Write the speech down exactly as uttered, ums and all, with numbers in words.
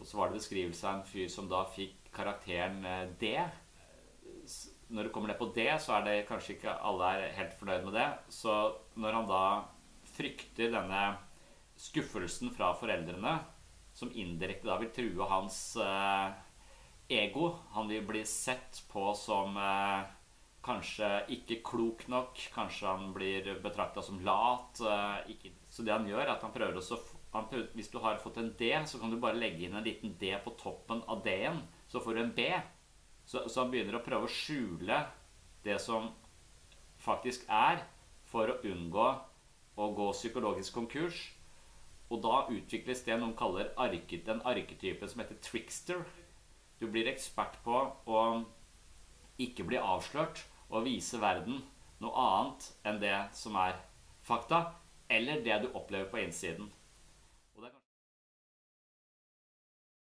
Og så var det beskrivelse av en fyr som da fikk karakteren D. Når det kommer ned på D, så er det kanskje ikke alle er helt fornøyd med det. Så når han da frykter denne skuffelsen fra foreldrene, som indirekte da vil true hans eh, ego, han vil bli sett på som eh, kanskje ikke klok nok, kanskje han blir betraktet som lat, eh, ikke. Så det han gjør er at han prøver også, han prøver, hvis du har fått en D, så kan du bare legge inn en liten D på toppen av D-en, så får du en B. Så, så han begynner å prøve å skjule det som faktisk er, for å unngå å gå psykologisk konkurs. Og da utvikles det noen kaller arket, den arketypen som heter trickster. Du blir ekspert på å ikke bli avslørt og vise verden noe annet enn det som er fakta, eller det du opplever på innsiden.